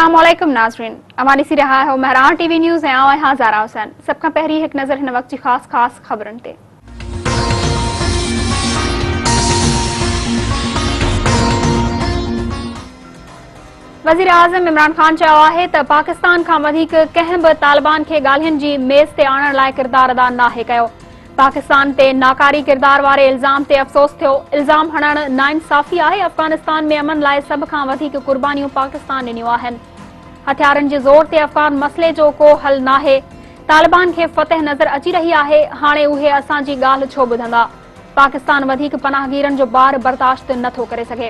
अस्सलामुअलैकुम नाज़रीन, अमानी सी रहा है महरान टीवी न्यूज़ है आवा यहाँ ज़ारा हुसैन। सबका पहरी एक नज़र हिन वक्त की खास खबरन ते। वज़ीर आज़म इमरान खान चयो आहे त पाकिस्तान खां वधीक कंहिं बि तालिबान खे ॻाल्हियुनि जी मेज़ ते आणण लाइ किरदार अदा नाहे कयो। पाकिस्तान ते नाकारी किरदार वारे इल्ज़ाम ते अफ़सोस थियो। इल्ज़ाम हणण नाइंसाफ़ी आहे। अफ़गानिस्तान में अमन लाइ सभ खां वधीक कुर्बानियूं पाकिस्तान ॾिनियूं आहिनि। हथियारनि जे ज़ोर ते अफ़गान मसइले जो को हल नाहे। तालिबान खे फ़तह नज़र अची रही आहे। हाणे उहे असांजी ॻाल्हि छो ॿुधंदा? पाकिस्तान वधीक पनाहगीरनि जो ॿार बर्दाश्त नथो करे सघे।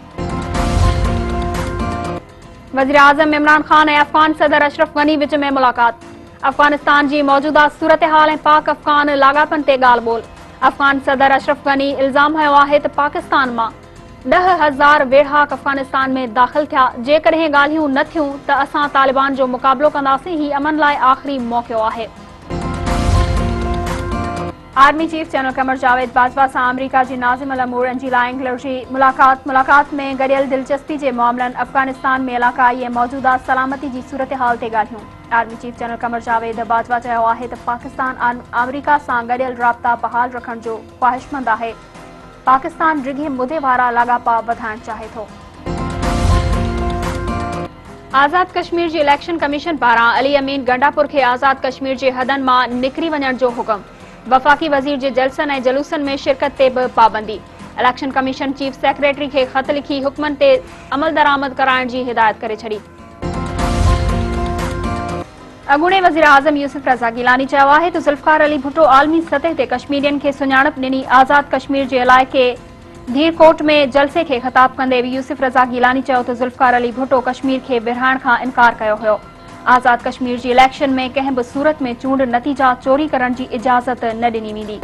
वज़ीर आज़म इमरान खान ऐं अफ़गान सदर अशरफ गनी विच में मुलाक़ात। अफ़गानिस्तान जी मौजूदा सूरत-हाल ऐं पाक अफ़गान लाॻापनि ते ॻाल्हि ॿोल। अफ़गान सदर अशरफ गनी इल्ज़ाम हयो आहे त पाकिस्तान मां 10,000 वेढ़ाक अफ़गानिस्तान में दाख़िल थिया। जेकॾहिं ॻाल्हियूं न थियूं त असां तालिबान जो मुक़ाबिलो कंदासीं। ही अमन लाइ आख़िरी मौक़ो आहे। Army chief general Qamar Javed Bajwa सां अमरीका जी नाज़िम अल अमूर एंजीला एंगलर जी मुलाक़ात में गॾियल दिलचस्पी जे मामलनि अफ़गानिस्तान में इलाक़ाई ऐं मौजूदा सलामती जी सूरत हाल ते ॻाल्हियूं। Army chief general Qamar Javed Bajwa चयो आहे त पाकिस्तान अमरीका सां गॾियल राब्ता बहाल रखण जो ख़्वाहिशमंद आहे। पाकिस्तान रिघे मुदे वारा लाॻापा वधाइण चाहे थो। आज़ाद कश्मीर जी इलेक्शन कमीशन पारां अली अमीन गंडापुर खे आज़ाद कश्मीर जे हदनि मां निकिरी वञण जो हुकुम। वफ़ाक़ी वज़ीर जे जलसनि ऐं जलूसनि में शिरकत ते बि पाबंदी। इलेक्शन कमीशन चीफ सेक्रेटरी खे ख़त लिखी हुकमनि ते अमल दरामद कराइण जी हिदायत करे छॾी। अॻूणे वज़ीर आज़म यूसुफ रज़ा गिलानी चयो आहे त ज़ुल्फ़िकार अली भुट्टो आलमी सतह ते कश्मीरियुनि खे सुञाणप ॾिनी। आज़ाद कश्मीर जे इलाइक़े धीरकोट में जलसे खे ख़िताब कंदे यूसुफ रज़ा गिलानी चयो त ज़ुल्फ़िकार अली भुट्टो कश्मीर खे विरहाइण खां इनकार कयो हुयो। आज़ाद कश्मीर जी इलेक्शन में कंहिं बि सूरत में चूंड नतीजा चोरी करण जी इजाज़त न ॾिनी वेंदी।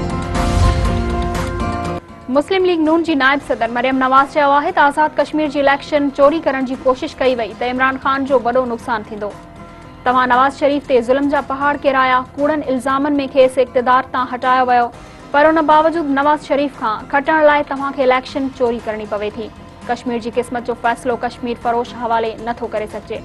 मुस्लिम लीग नून जी नायब सदर मरियम नवाज़ चयो आहे त आज़ाद कश्मीर जी इलेक्शन चोरी करण जी कोशिश कई वई त इमरान खान जो वॾो नुक़सान थींदो। तव्हां नवाज़ शरीफ़ ते ज़ुल्म जा पहाड़ किराया। कूड़नि इल्ज़ामनि में खेसि इक़्तिदार तां हटायो वियो, पर उन बावजूदि नवाज़ शरीफ़ खां खटण लाइ तव्हां खे इलेक्शन चोरी करणी पवे थी। कश्मीर जी क़िस्मत जो फ़ैसिलो कश्मीर फरोश हवाले नथो करे सघिजे।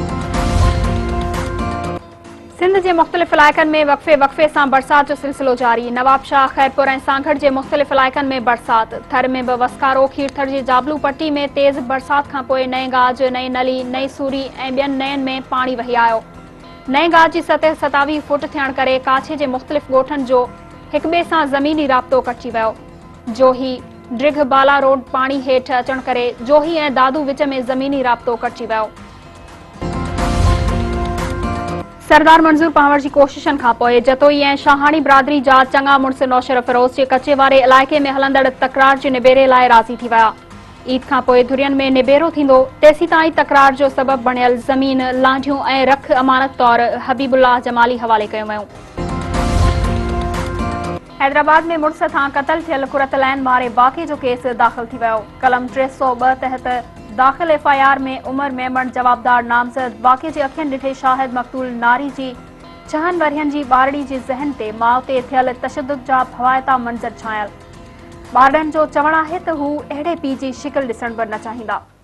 सिंध जे मुख़्तलिफ़ इलाइक़नि में वक़फ़े सां बरसात जो सिलसिलो जारी। नवाबशाह, खैरपुर ऐं सांगड़ जे मुख़्तलिफ़ इलाइक़नि में बरसात। थर में बि वस्कारो। खीरथर जी जाबलू पट्टी में तेज़ बरसात खां पोइ नएं गाज, नई नली, नई सूरी ऐं ॿियनि नयनि में पाणी वही आयो। नएं गाज जी सतह 27 फुट थियण करे काछे जे मुख़्तलिफ़ ॻोठनि जो हिक ॿिए सां ज़मीनी राब्तो कटिजी वियो। जोही ड्रिघ बाला रोड पाणी हेठि अचण करे जोही ऐं दादू विच में ज़मीनी राब्तो कटिजी वियो। सरदार मंज़ूर पावर जी कोशिशनि खां पोइ जतोई ऐं शाहाणी बिरादरी जा चङा मुड़िस नौशर फिरोज़ जे कचे वारे इलाइक़े में हलंदड़ तकरार जे निबेरे लाइ राज़ी थी विया। ईद खां पोइ धुरियुनि में निबेरो थींदो। तेसी ताईं तकरार जो सबबु बणियल ज़मीन, लांढियूं ऐं रख अमानत तौर हबीबुल्लाह जमाली हवाले कयो वियूं। हैदराबाद में मुड़िस सां क़तल थियल कुरतलैन मारे वाक़े जो केस दाख़िल थी वियो। कलम 302 तहत दाख़िल FIR में उमर मेमण जवाबदार नामज़द वाक़े जे अखियुनि ॾिठे शाहिद मक़तूल नारी जी 6 वरियनि जी ॿारड़ी जे ज़हन ते माउ ते थियल तशद्दुद जा भवाइता मंज़र छायल। ॿारनि जो चवणु आहे त हू अहिड़े पीउ जी शिकिल ॾिसण बि न चाहींदा।